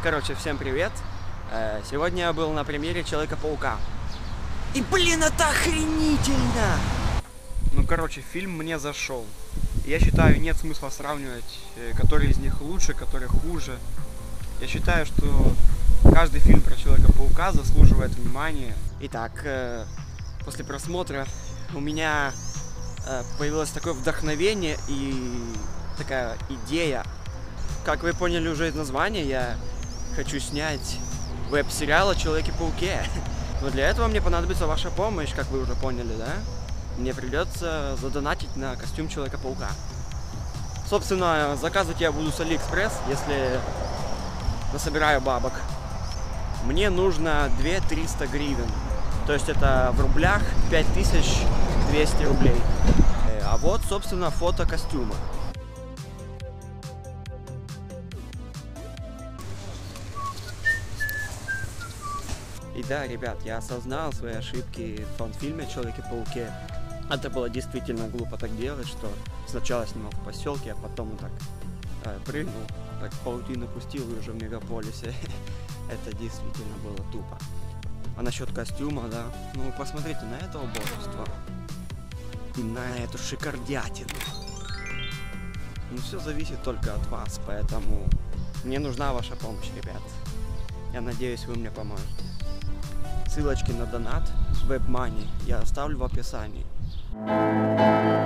Короче, всем привет. Сегодня я был на премьере Человека-паука. И, блин, это охренительно! Ну, короче, фильм мне зашел. Я считаю, нет смысла сравнивать, который из них лучше, который хуже. Я считаю, что каждый фильм про Человека-паука заслуживает внимания. Итак, после просмотра у меня появилось такое вдохновение и такая идея. Как вы поняли уже из названия, я хочу снять веб-сериал о Человеке-пауке. Но для этого мне понадобится ваша помощь, как вы уже поняли, да? Мне придется задонатить на костюм Человека-паука. Собственно, заказывать я буду с Алиэкспресс, если насобираю бабок. Мне нужно 2300 гривен. То есть это в рублях 5200 рублей. А вот, собственно, фото костюма. И да, ребят, я осознал свои ошибки в фильме «Человеке-пауке». Это было действительно глупо так делать, что сначала снимал в поселке, а потом он так прыгнул, так паутину пустил и уже в мегаполисе. Это действительно было тупо. А насчет костюма, да, ну посмотрите на это убожество. И на эту шикардятину. Ну все зависит только от вас, поэтому мне нужна ваша помощь, ребят. Я надеюсь, вы мне поможете. Ссылочки на донат, WebMoney я оставлю в описании.